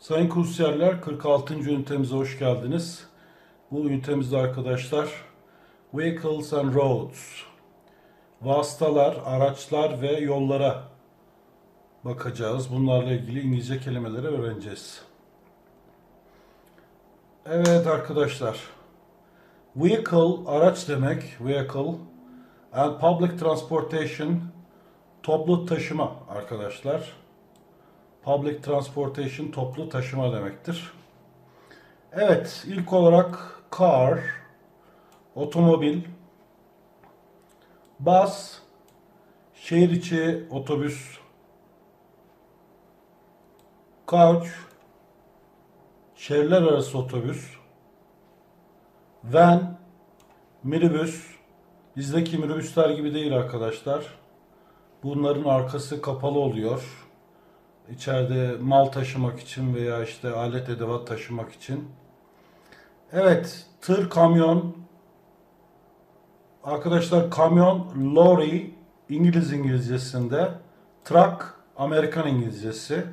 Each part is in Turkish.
Sayın kursiyerler, 46. ünitemize hoş geldiniz. Bu ünitemizde arkadaşlar Vehicles and Roads, vasıtalar, araçlar ve yollara bakacağız. Bunlarla ilgili İngilizce kelimeleri öğreneceğiz. Evet arkadaşlar, vehicle araç demek, vehicle and public transportation toplu taşıma arkadaşlar. Public transportation toplu taşıma demektir. Evet, ilk olarak car, otomobil, bus, şehir içi otobüs, coach, şehirler arası otobüs, van, minibüs, bizdeki minibüsler gibi değil arkadaşlar. Bunların arkası kapalı oluyor. İçeride mal taşımak için veya işte alet edevat taşımak için. Evet, tır, kamyon. Arkadaşlar kamyon, lorry İngiliz İngilizcesinde, truck Amerikan İngilizcesi.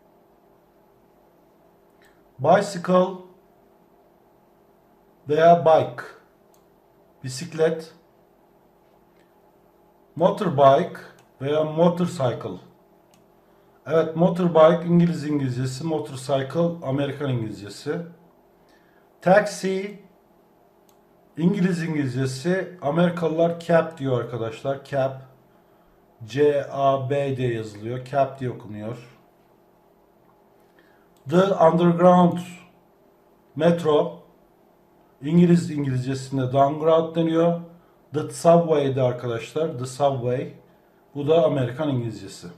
Bicycle veya bike, bisiklet. Motorbike veya motorcycle. Evet, motorbike İngiliz İngilizcesi, motorcycle Amerikan İngilizcesi. Taxi İngiliz İngilizcesi, Amerikalılar cab diyor arkadaşlar. Cab, C-A-B diye yazılıyor. Cab diye okunuyor. The Underground metro İngiliz İngilizcesinde the underground deniyor. The subway'de arkadaşlar. The subway. Bu da Amerikan İngilizcesi.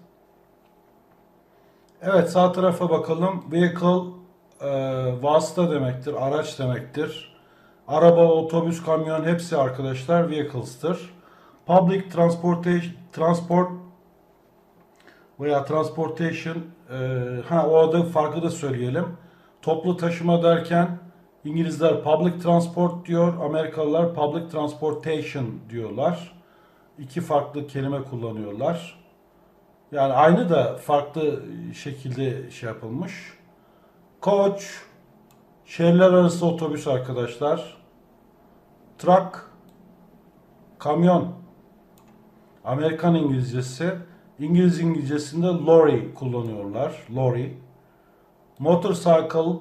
Evet, sağ tarafa bakalım. Vehicle vasıta demektir. Araç demektir. Araba, otobüs, kamyon hepsi arkadaşlar vehicles'tır. Public transport veya transportation o adı farkı da söyleyelim. Toplu taşıma derken İngilizler public transport diyor, Amerikalılar public transportation diyorlar. İki farklı kelime kullanıyorlar. Yani aynı da farklı şekilde şey yapılmış. Coach, şehirler arası otobüs arkadaşlar. Truck, kamyon. Amerikan İngilizcesi. İngiliz İngilizcesinde lorry kullanıyorlar. Lorry. Motorcycle.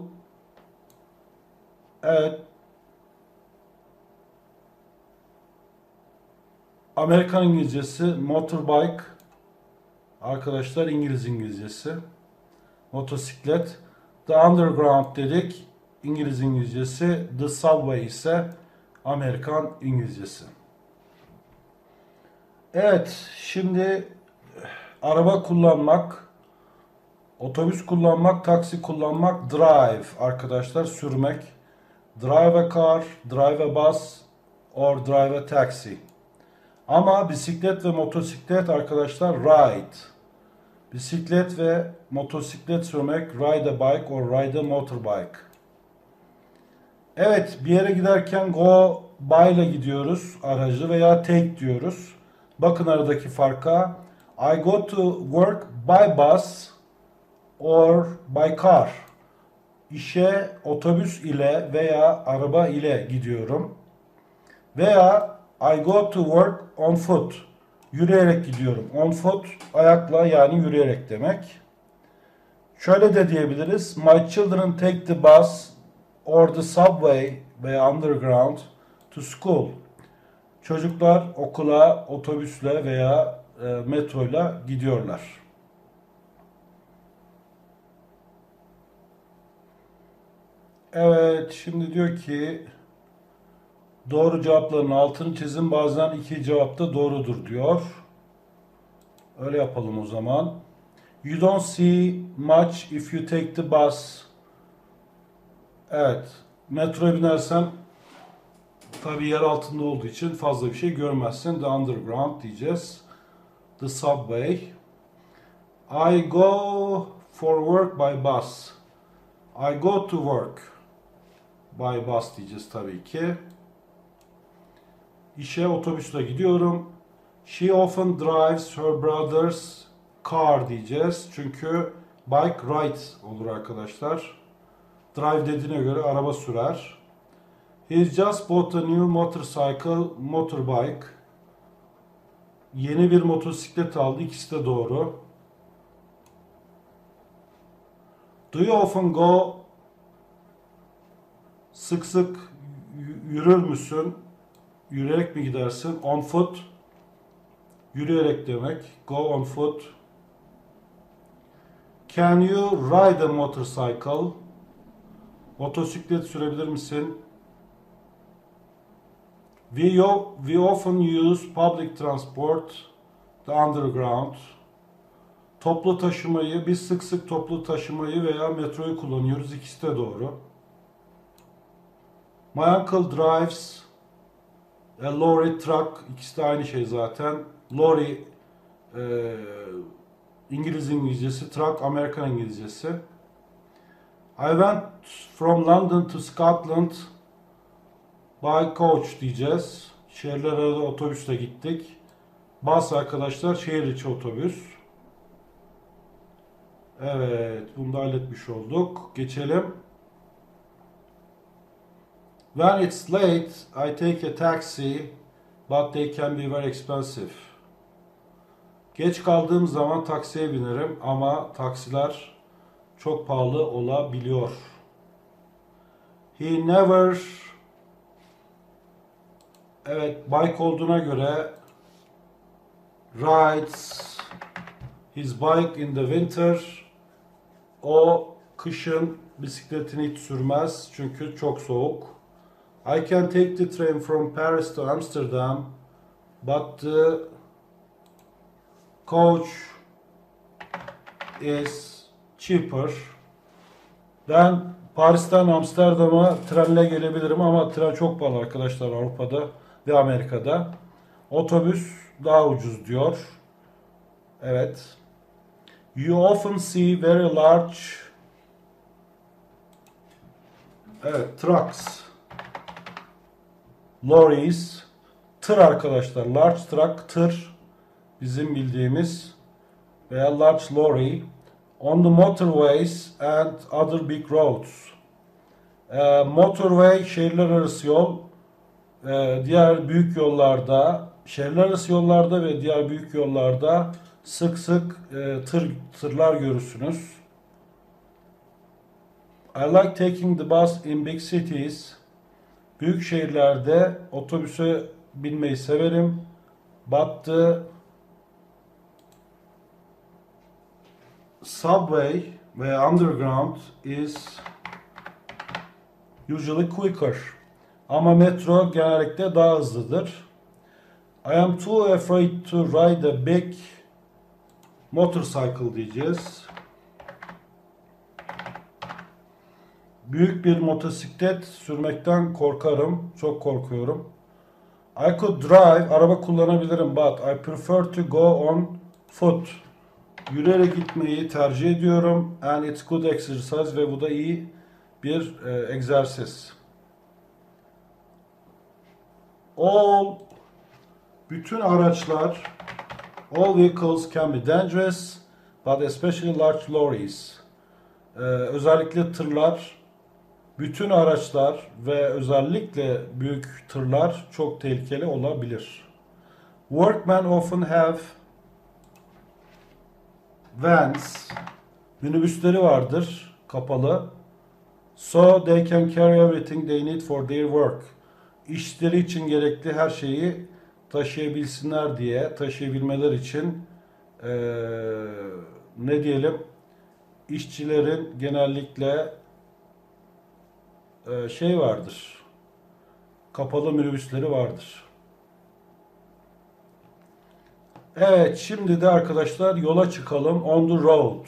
Evet. Amerikan İngilizcesi motorbike. Arkadaşlar İngiliz İngilizcesi. Motosiklet. The Underground dedik. İngiliz İngilizcesi. The Subway ise Amerikan İngilizcesi. Evet, şimdi araba kullanmak, otobüs kullanmak, taksi kullanmak, drive arkadaşlar sürmek. Drive a car, drive a bus or drive a taxi. Ama bisiklet ve motosiklet arkadaşlar ride. Bisiklet ve motosiklet sürmek ride a bike or ride a motorbike. Evet, bir yere giderken go by ile gidiyoruz aracı veya take diyoruz. Bakın aradaki farka. I go to work by bus or by car. İşe otobüs ile veya araba ile gidiyorum. Veya I go to work on foot. Yürüyerek gidiyorum. On foot ayakla yani yürüyerek demek. Şöyle de diyebiliriz. My children take the bus or the subway veya underground to school. Çocuklar okula otobüsle veya metroyla gidiyorlar. Evet, şimdi diyor ki doğru cevapların altını çizin. Bazen iki cevap da doğrudur diyor. Öyle yapalım o zaman. You don't see much if you take the bus. Evet, metroya binersen tabii yer altında olduğu için fazla bir şey görmezsin. The underground diyeceğiz. The subway. I go for work by bus. I go to work by bus diyeceğiz tabii ki. İşe otobüsle gidiyorum. She often drives her brother's car diyeceğiz. Çünkü Bike ride olur arkadaşlar. Drive dediğine göre araba sürer. He's just bought a new motorbike. Yeni bir motosiklet aldı. İkisi de doğru. Do you often go? Sık sık yürür müsün? Yürüyerek mi gidersin? On foot. Yürüyerek demek. Go on foot. Can you ride a motorcycle? Motosiklet sürebilir misin? We often use public transport, the underground. Toplu taşımayı, biz sık sık toplu taşımayı veya metroyu kullanıyoruz. İkisi de doğru. My uncle drives a lorry truck. İkisi de aynı şey zaten. Lorry İngiliz İngilizcesi, truck Amerikan İngilizcesi. I went from London to Scotland by coach diyeceğiz. Şehirler arası otobüsle gittik. Bus arkadaşlar şehir içi otobüs. Evet, bunu da halletmiş olduk. Geçelim. When it's late, I take a taxi, but they can be very expensive. Geç kaldığım zaman taksiye binerim ama taksiler çok pahalı olabiliyor. He never. Evet, bike olduğuna göre rides his bike in the winter. O kışın bisikletini hiç sürmez çünkü çok soğuk. I can take the train from Paris to Amsterdam, but the coach is cheaper. Ben Paris'ten Amsterdam'a trenle gelebilirim ama tren çok pahalı arkadaşlar Avrupa'da ve Amerika'da. Otobüs daha ucuz diyor. Evet. You often see very large trucks, lorries, tır arkadaşlar. Large truck, tır bizim bildiğimiz veya large lorry on the motorways and other big roads. Motorway şehirler arası yol, diğer büyük yollarda, şehirler arası yollarda ve diğer büyük yollarda sık sık tırlar görürsünüz. I like taking the bus in big cities. Büyük şehirlerde otobüse binmeyi severim. But the subway ve underground is usually quicker. Ama metro genellikle daha hızlıdır. I am too afraid to ride a big motorcycle diyeceğiz. Büyük bir motosiklet sürmekten korkarım. Çok korkuyorum. I could drive, araba kullanabilirim, but I prefer to go on foot. Yürüyerek gitmeyi tercih ediyorum. And it's good exercise ve bu da iyi bir egzersiz. Bütün araçlar, all vehicles can be dangerous, but especially large lorries. Özellikle tırlar, bütün araçlar ve özellikle büyük tırlar çok tehlikeli olabilir. Workmen often have vans, minibüsleri vardır, kapalı. So they can carry everything they need for their work. İşleri için gerekli her şeyi taşıyabilsinler diye, taşıyabilmeler için ne diyelim, işçilerin genellikle vardır, kapalı minibüsleri vardır. Evet, şimdi de arkadaşlar yola çıkalım. On the road.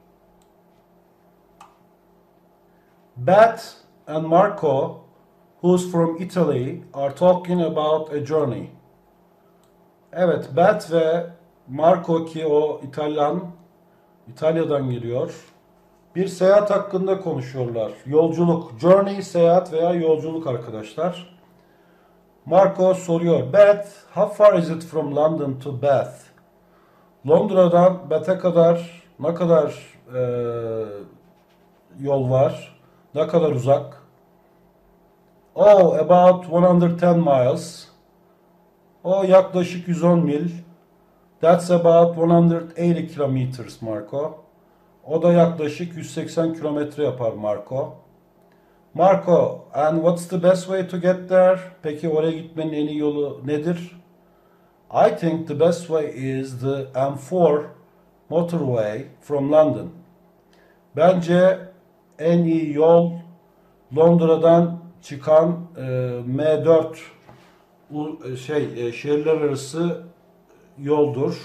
Beth and Marco, who's from Italy, are talking about a journey. Evet, Beth ve Marco ki o İtalya'dan geliyor. Bir seyahat hakkında konuşuyorlar. Yolculuk, journey, seyahat veya yolculuk arkadaşlar. Marco soruyor. Beth, how far is it from London to Bath? Londra'dan Bath'e kadar ne kadar yol var? Ne kadar uzak? Oh, about 110 miles. O yaklaşık 110 mil. That's about 180 kilometers, Marco. O da yaklaşık 180 kilometre yapar, Marco. Marco, and what's the best way to get there? Peki oraya gitmenin en iyi yolu nedir? I think the best way is the M4 motorway from London. Bence en iyi yol Londra'dan çıkan M4 şehirler arası yoldur.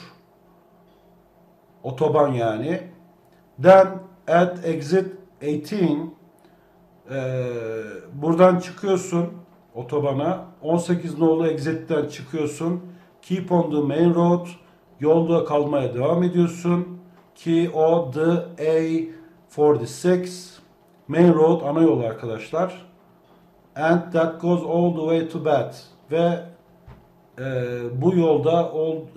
Otoban yani. Then at exit 18 buradan çıkıyorsun otobana. 18 nolu exit'ten çıkıyorsun. Keep on the main road. Yolda kalmaya devam ediyorsun. Ki o the A46 main road ana yol arkadaşlar. And that goes all the way to Bath. Ve bu yolda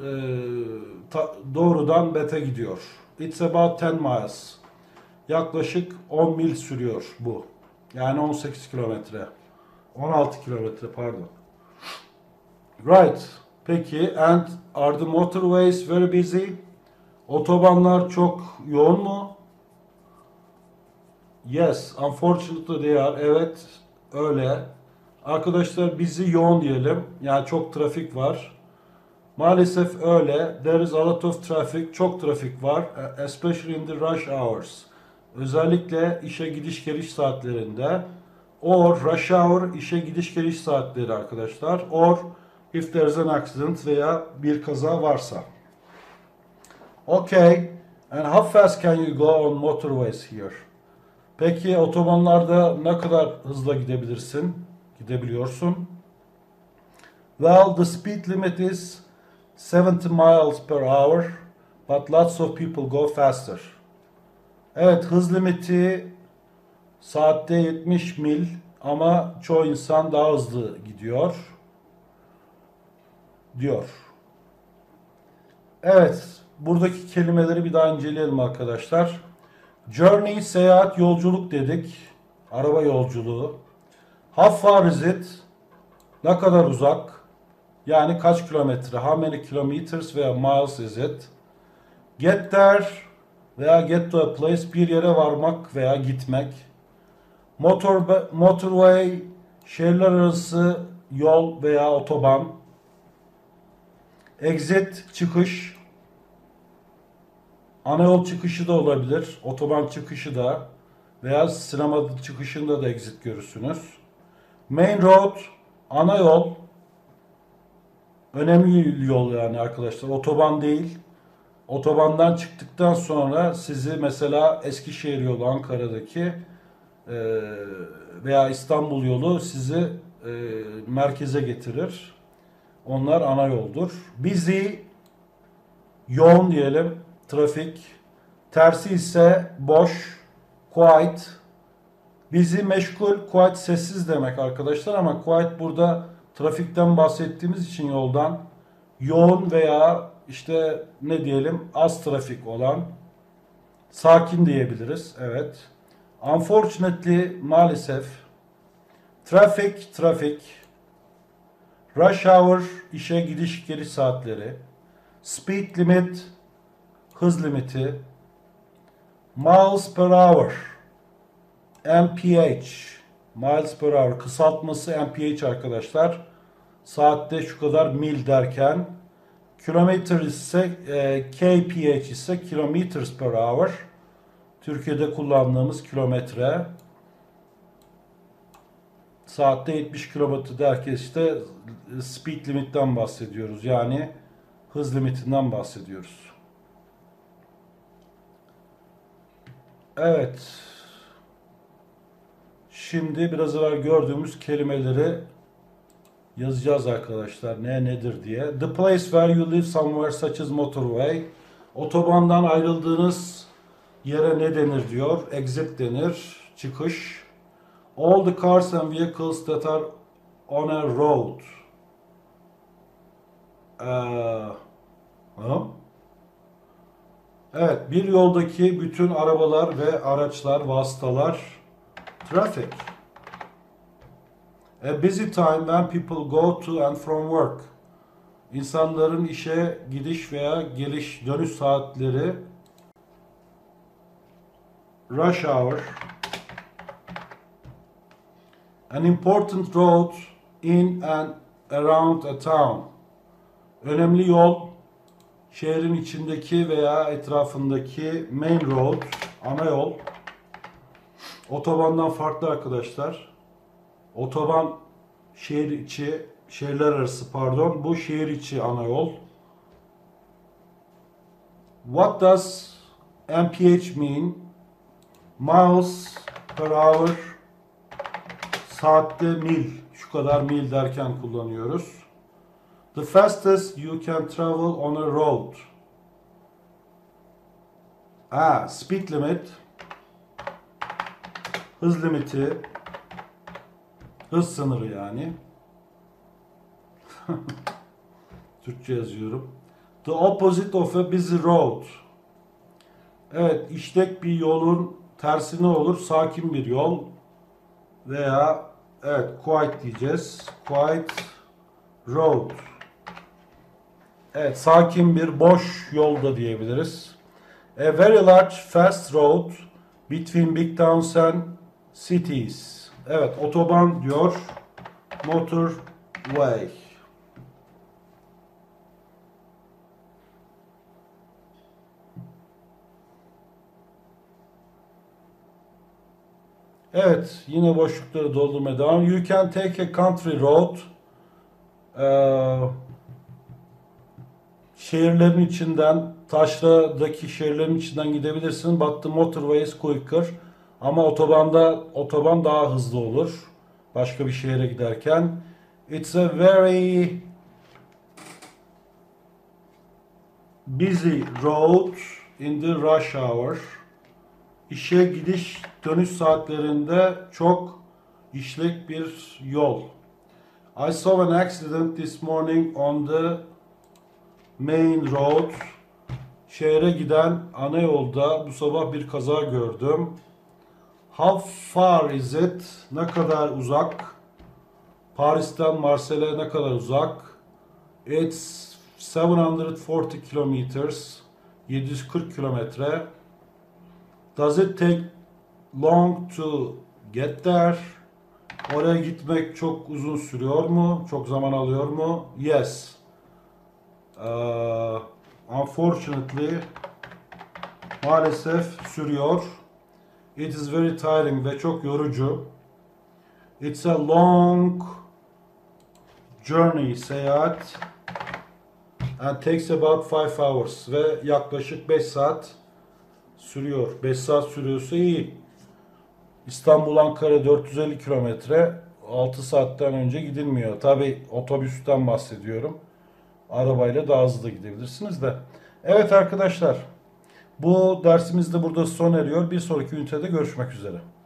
doğrudan Bath'e gidiyor. It's about 10 miles. Yaklaşık 10 mil sürüyor bu. Yani 18 kilometre. 16 kilometre pardon. Right. Peki, and are the motorways very busy? Otobanlar çok yoğun mu? Yes, unfortunately they are. Evet, öyle. Arkadaşlar bizi yoğun diyelim. Yani çok trafik var. Maalesef öyle. There is a lot of traffic. Çok trafik var. Especially in the rush hours. Özellikle işe gidiş geliş saatlerinde. Or rush hour işe gidiş geliş saatleri arkadaşlar. Or if there's an accident veya bir kaza varsa. Okay. And how fast can you go on motorways here? Peki otobanlarda ne kadar hızla gidebilirsin? Gidebiliyorsun. Well, the speed limit is 70 miles per hour, but lots of people go faster. Evet, hız limiti saatte 70 mil ama çoğu insan daha hızlı gidiyor diyor. Evet, buradaki kelimeleri bir daha inceleyelim arkadaşlar. Journey, seyahat, yolculuk dedik. Araba yolculuğu. How far is it? Ne kadar uzak? Yani kaç kilometre? How many kilometers veya miles is it? Get there veya get to a place, bir yere varmak veya gitmek. Motorway, şehirler arası yol veya otoban. Exit, çıkış. Ana yol çıkışı da olabilir. Otoban çıkışı da veya sinema çıkışında da exit görürsünüz. Main road, ana yol. Önemli yol yani arkadaşlar. Otoban değil. Otobandan çıktıktan sonra sizi mesela Eskişehir yolu Ankara'daki veya İstanbul yolu sizi merkeze getirir. Onlar ana yoldur. Busy, yoğun diyelim. Trafik. Tersi ise boş. Quiet. Busy meşgul. Quiet sessiz demek arkadaşlar ama quiet burada trafikten bahsettiğimiz için yoldan yoğun veya işte ne diyelim az trafik olan sakin diyebiliriz. Evet. Unfortunately maalesef. Trafik. Rush hour işe gidiş geliş saatleri. Speed limit hız limiti. Miles per hour MPH miles per hour kısaltması MPH arkadaşlar. Saatte şu kadar mil derken kilometre ise kph ise kilometers per hour. Türkiye'de kullandığımız kilometre. Saatte 70 kilometre derken işte speed limitten bahsediyoruz. Yani hız limitinden bahsediyoruz. Evet. Şimdi biraz evvel gördüğümüz kelimeleri yazacağız arkadaşlar. Ne nedir diye. The place where you live somewhere such as motorway. Otobandan ayrıldığınız yere ne denir diyor. Exit denir. Çıkış. All the cars and vehicles that are on a road. Evet, bir yoldaki bütün arabalar ve araçlar, vasıtalar, traffic. A busy time when people go to and from work. İnsanların işe gidiş veya geliş dönüş saatleri. Rush hour. An important road in and around a town. Önemli yol, şehrin içindeki veya etrafındaki main road, ana yol. Otobandan farklı arkadaşlar. Otoban şehir içi, şehirler arası pardon. Bu şehir içi ana yol. What does mph mean? Miles per hour. Saatte mil. Şu kadar mil derken kullanıyoruz. The fastest you can travel on a road. Speed limit. Hız limiti. Hız sınırı yani. Türkçe yazıyorum. The opposite of a busy road. Evet, işlek bir yolun tersi ne olur? Sakin bir yol. Veya evet, quiet diyeceğiz. Quiet road. Evet, sakin bir boş yolda diyebiliriz. A very large fast road between big towns and cities. Evet, otoban diyor. Motorway. Evet, yine boşlukları doldurmaya devam. You can take a country road. Şehirlerin içinden, taşradaki şehirlerin içinden gidebilirsin. But the motorway is quicker. Ama otoban daha hızlı olur. Başka bir şehre giderken. It's a very busy road in the rush hour. İşe gidiş dönüş saatlerinde çok işlek bir yol. I saw an accident this morning on the main road. Şehre giden ana yolda bu sabah bir kaza gördüm. How far is it? Ne kadar uzak? Paris'ten Marseille'e ne kadar uzak? It's 740 kilometers. 740 kilometre. Does it take long to get there? Oraya gitmek çok uzun sürüyor mu? Çok zaman alıyor mu? Yes. Unfortunately, maalesef sürüyor. It is very tiring ve çok yorucu. It's a long journey, seyahat. And takes about 5 hours ve yaklaşık 5 saat sürüyor. 5 saat sürüyorsa iyi. İstanbul Ankara 450 kilometre, 6 saatten önce gidilmiyor. Tabi otobüsten bahsediyorum. Arabayla daha hızlı gidebilirsiniz de. Evet arkadaşlar, bu dersimiz de burada sona eriyor. Bir sonraki ünitede görüşmek üzere.